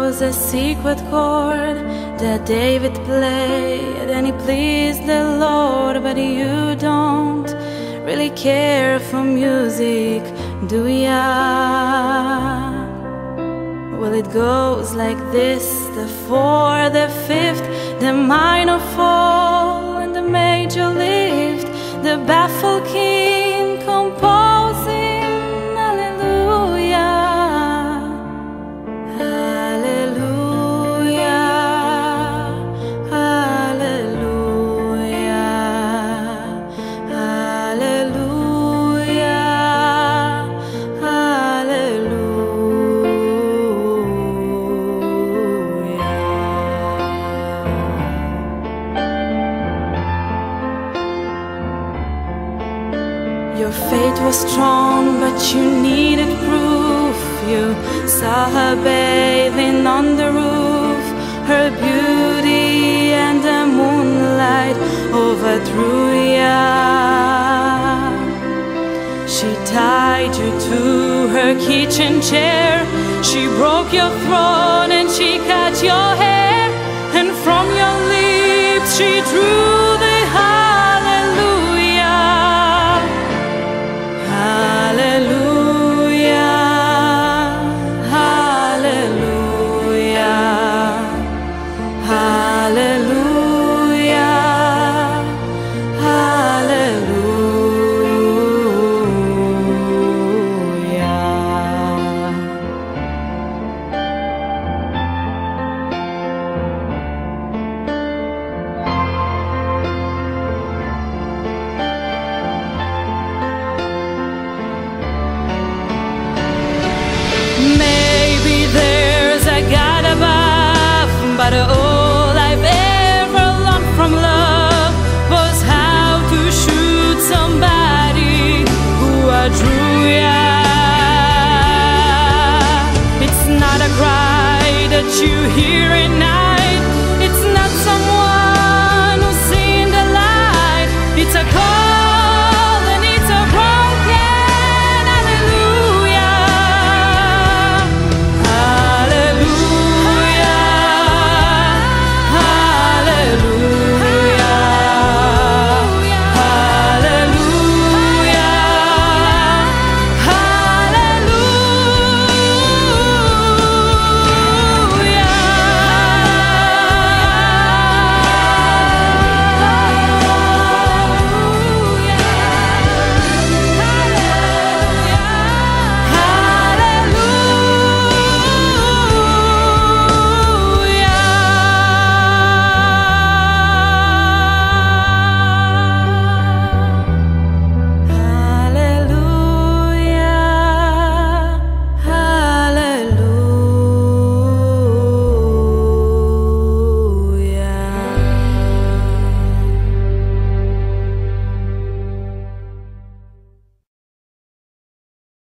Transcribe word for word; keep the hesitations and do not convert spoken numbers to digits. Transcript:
was a secret chord that David played, and he pleased the Lord. But you don't really care for music, do ya? Well, it goes like this: the fourth, the fifth, the minor fall, and the major lift, the baffled king composing hallelujah, hallelujah, hallelujah, hallelujah, hallelujah. Your faith was strong, but you needed proof. You saw her bathing on the roof, her beauty and the moonlight overthrew ya. She tied you to her kitchen chair, she broke your throne and she cut your